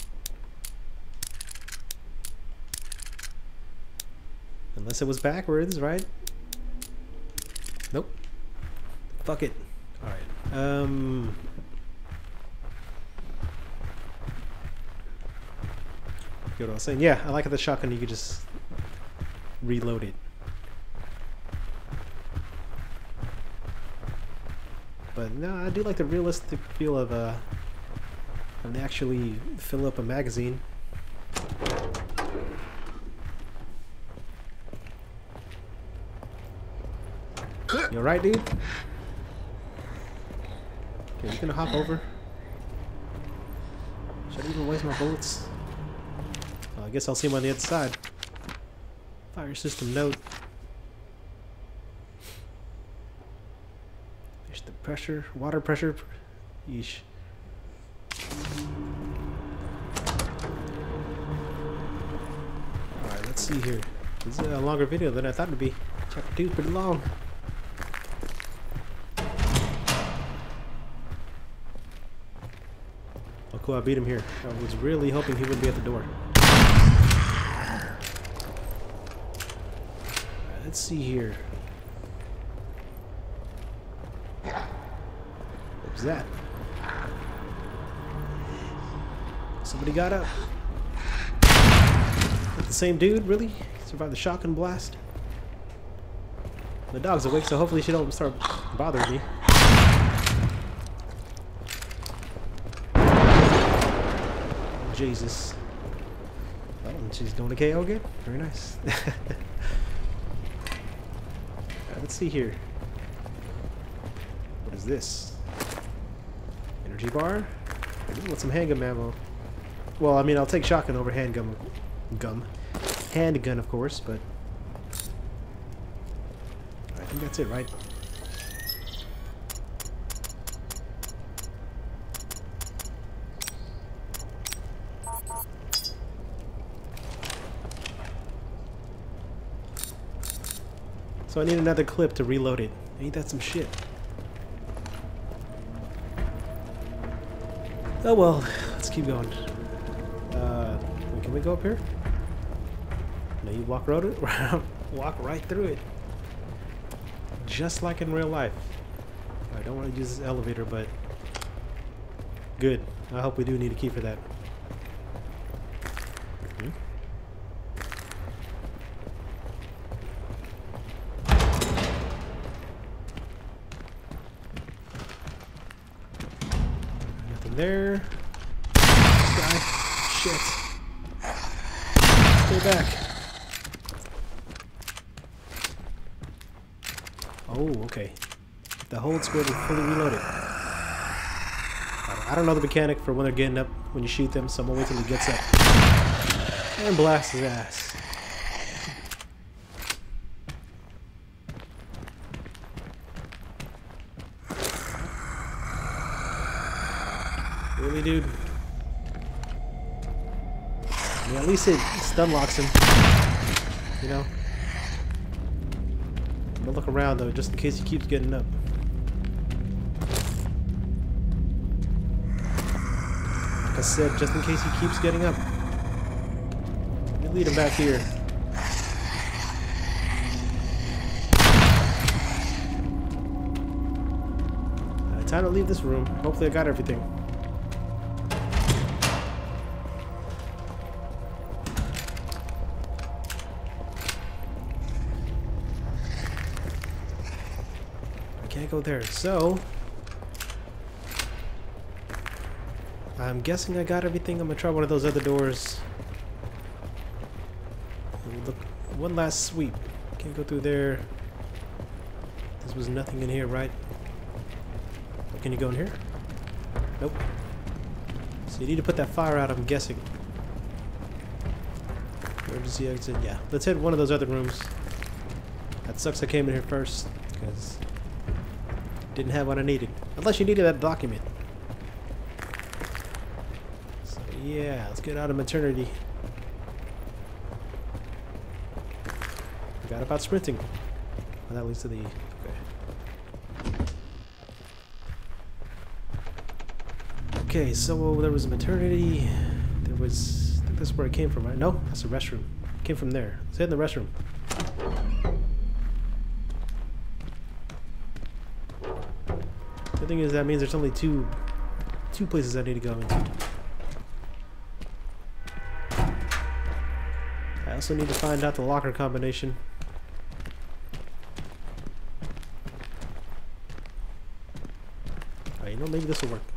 Unless it was backwards, right? Nope. Fuck it. Alright. Get what I was saying? Yeah, I like the shotgun, you could just reload it. But no, I do like the realistic feel of when they actually fill up a magazine. You alright, dude? Okay, you gonna hop over? Should I even waste my bullets? Well, I guess I'll see him on the other side. Fire system note. There's the pressure, water pressure. Yeesh. Alright, let's see here. This is a longer video than I thought it would be. Chapter 2 is pretty long. Oh cool, I beat him here. I was really hoping he would be at the door. Alright, let's see here. What was that? Somebody got up. Is it the same dude, really? Survived the shotgun blast? The dog's awake, so hopefully she don't start bothering me. Jesus. Oh, and she's doing a KO again? Very nice. Let's see here. What is this? Energy bar? I do want some handgun ammo. Well, I mean, I'll take shotgun over handgun. Handgun, of course, but I think that's it, right? So I need another clip to reload it. Ain't that some shit? Oh well, let's keep going. Can we go up here? No, you walk walk right through it. Just like in real life. I don't want to use this elevator, but good. I hope we do need a key for that. Nothing there. This guy. Shit. Stay back. Oh, okay. The hold squad is fully reloaded. I don't know the mechanic for when they're getting up when you shoot them, so I'm gonna wait till he gets up. And blast his ass. Really, dude? I mean, at least it stun locks him. You know? I'm gonna look around though, just in case he keeps getting up. Like I said, just in case he keeps getting up. Let me lead him back here. Time to leave this room. Hopefully I got everything. Go there. So I'm guessing I got everything. I'm gonna try one of those other doors. Look, one last sweep. Can't go through there. This was nothing in here, right? Can you go in here? Nope. So you need to put that fire out, I'm guessing. Emergency exit. Yeah. Let's hit one of those other rooms. That sucks I came in here first because didn't have what I needed. Unless you needed that document. So yeah, let's get out of maternity. Forgot about sprinting. Well, that leads to the... Okay. Okay, so there was a maternity. There was... I think that's where it came from, right? No, that's the restroom. It came from there. Let's head in the restroom. The thing is, that means there's only two places I need to go into. I also need to find out the locker combination. Alright, you know, maybe this will work.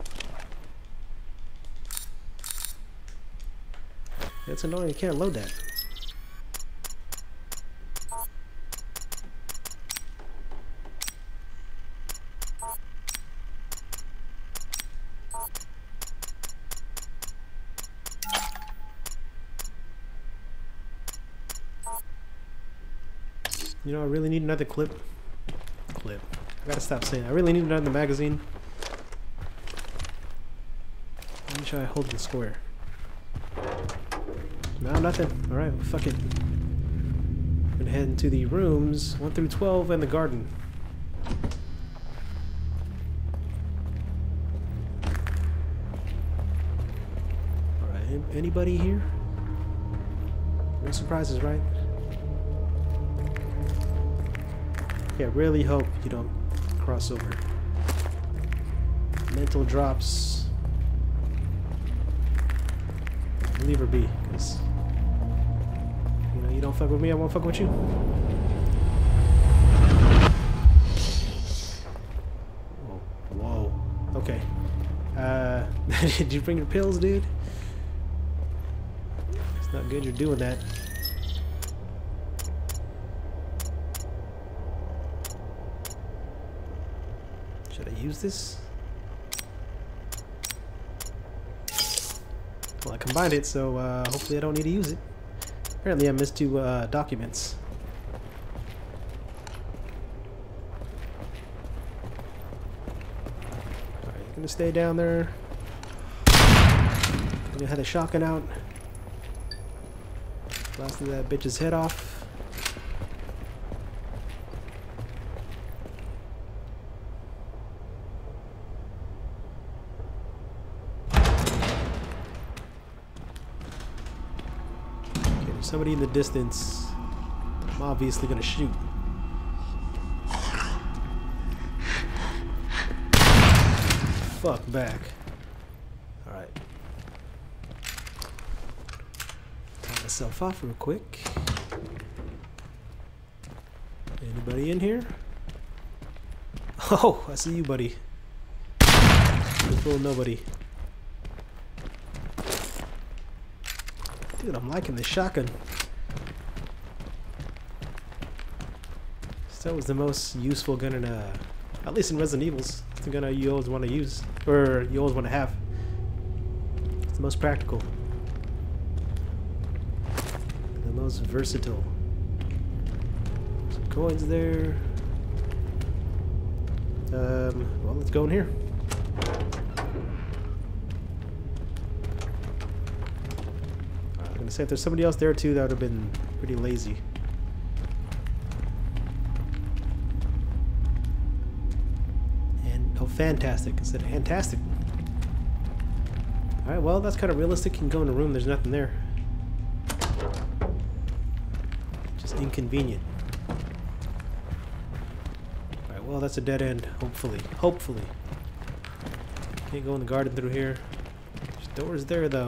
It's annoying, you can't load that. You know, I really need another clip. I gotta stop saying that. I really need another magazine. Let me try holding the square. No, nothing. Alright, well, fuck it. I'm gonna head into the rooms 1 through 12 and the garden. Alright, anybody here? No surprises, right? Yeah, really hope you don't cross over. Mental drops. Leave her be, because you know, you don't fuck with me, I won't fuck with you. Whoa. Okay. Did you bring your pills, dude? It's not good you're doing that. Should I use this? Well, I combined it, so hopefully I don't need to use it. Apparently I missed 2 documents. Alright, you're gonna stay down there. I'm gonna have the shotgun out. Blasted that bitch's head off. There's somebody in the distance. I'm obviously gonna shoot. Fuck back. Alright. Top myself off real quick. Anybody in here? Oh, I see you, buddy. This little nobody. Dude, I'm liking the shotgun. So that was the most useful gun in at least in Resident Evils. It's the gun you always want to use, or you always want to have. It's the most practical, the most versatile. Some coins there. Well, let's go in here. I was gonna say if there's somebody else there too, that would have been pretty lazy. And oh, fantastic instead of fantastic. All right, well, that's kind of realistic. You can go in a room. There's nothing there. Just inconvenient. Well, that's a dead end, hopefully. Hopefully. Can't go in the garden through here. There's doors there, though.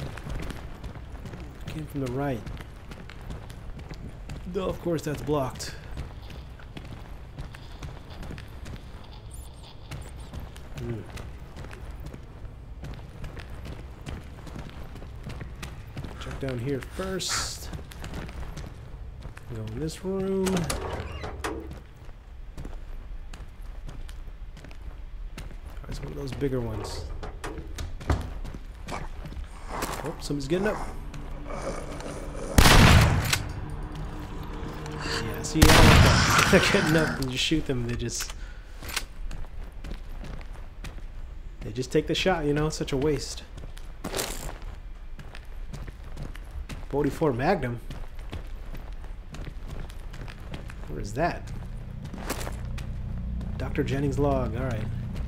Came from the right. Though, of course, that's blocked. Check down here first. Go in this room. It's one of those bigger ones. Oh, somebody's getting up. Yeah, see, I like that. They're getting up and you shoot them, they just take the shot, you know, it's such a waste. 44 Magnum? Where is that? Dr. Jennings' log, alright.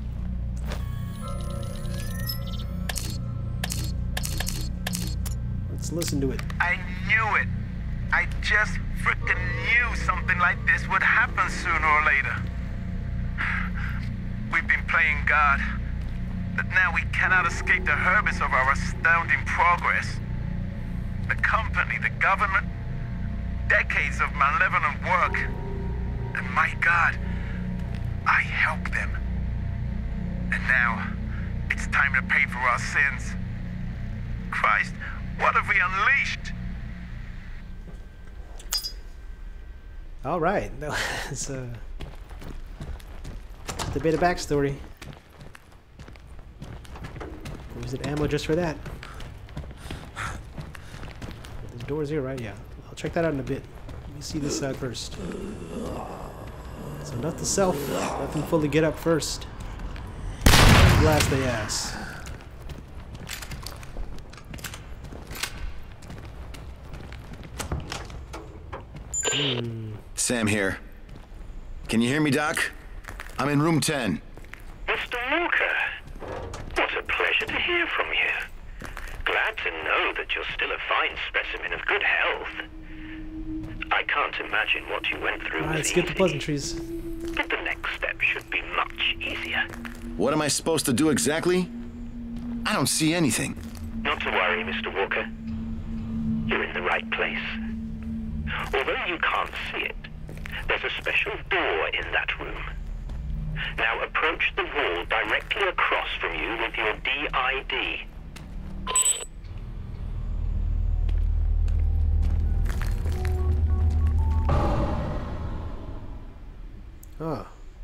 Let's listen to it. I knew it. I just frickin' knew something like this would happen sooner or later. We've been playing God, but now we cannot escape the habits of our astounding progress. The company, the government, decades of malevolent work. And my God, I helped them. And now, it's time to pay for our sins. Christ, what have we unleashed? All right, that was a bit of backstory. Was it ammo just for that? There's doors here, right? Yeah. I'll check that out in a bit. Let me see this side first. So not the self. Let them fully get up first. Blast the ass. Sam here. Can you hear me, Doc? I'm in room 10. Mr. Walker, what a pleasure to hear from you. Glad to know that you're still a fine specimen of good health. I can't imagine what you went through. Alright, skip the pleasantries. But the next step should be much easier. What am I supposed to do exactly? I don't see anything. Not to worry, Mr. Walker. You're in the right place. Although you can't see it, there's a special door in that room. Now approach the wall directly across from you with your DID. Ah.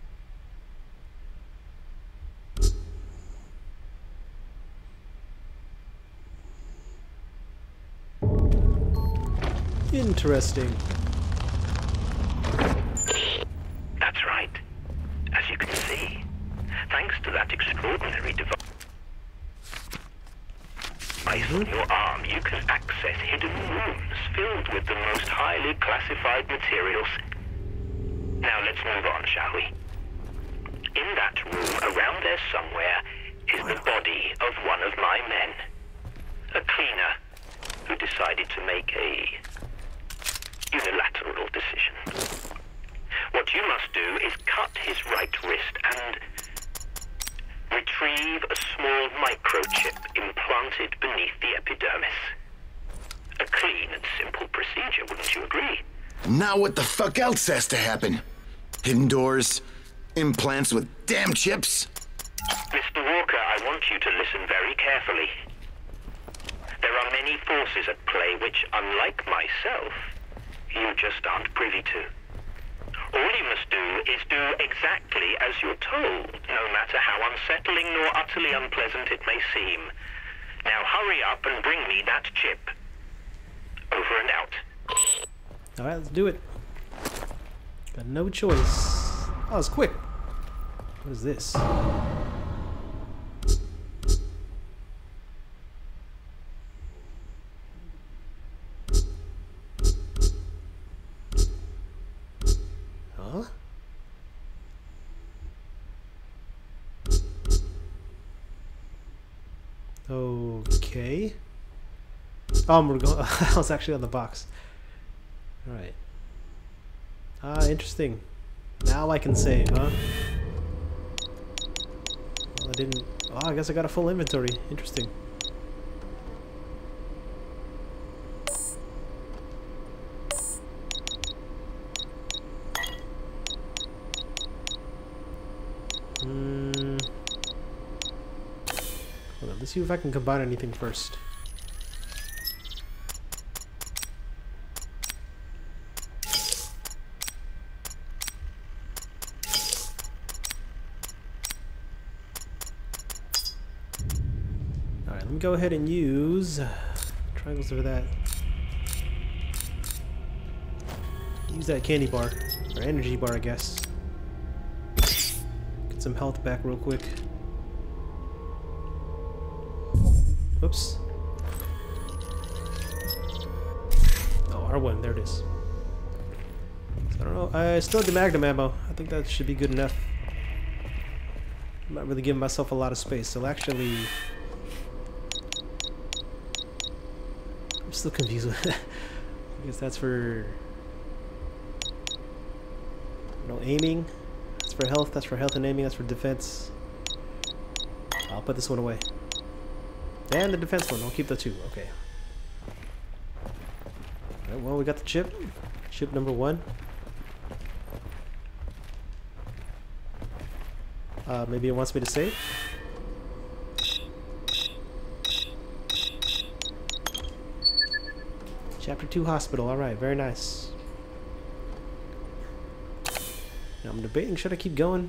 Interesting. That's right. As you can see, thanks to that extraordinary device on your arm, you can access hidden rooms filled with the most highly classified materials. Now let's move on, shall we? In that room, around there somewhere, is the body of one of my men. A cleaner. who decided to make a unilateral decision. What you must do is cut his right wrist and retrieve a small microchip implanted beneath the epidermis. A clean and simple procedure, wouldn't you agree? Now what the fuck else has to happen? Hidden doors? Implants with damn chips? Mr. Walker, I want you to listen very carefully. There are many forces at play which, unlike myself, you just aren't privy to. All you must do is do exactly as you're told, no matter how unsettling nor utterly unpleasant it may seem. Now hurry up and bring me that chip. Over and out. Alright, let's do it. Got no choice. Oh, it's quick. What is this? Huh? Okay. Oh, we're going. I was actually on the box. All right. Ah, interesting. Now I can save, huh? Well, I didn't. Oh, I guess I got a full inventory. Interesting. Hold on. Let's see if I can combine anything first. Let me go ahead and use triangles for that. Use that candy bar, or energy bar, I guess. Get some health back real quick. Oops. Oh, R1, there it is. So I don't know, I still have the Magnum ammo. I think that should be good enough. I'm not really giving myself a lot of space, so actually... Still confused with that. I guess that's for aiming. That's for health. That's for health and aiming. That's for defense. I'll put this one away. And the defense one. I'll keep the two. Okay. Alright, well, we got the chip. Chip number 1. Maybe it wants me to save. Chapter 2 Hospital, alright, very nice. Now I'm debating, should I keep going?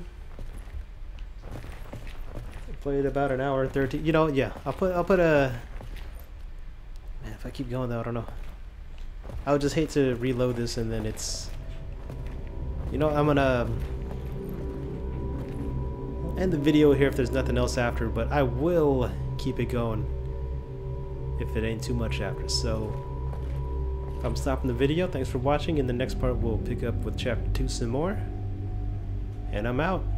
I played about an hour 13. You know, yeah, I'll put a... Man, if I keep going though, I don't know. I would just hate to reload this and then it's... You know, I'm gonna end the video here if there's nothing else after, but I will keep it going if it ain't too much after, so... I'm stopping the video. Thanks for watching. In the next part, we'll pick up with Chapter 2 some more. And I'm out.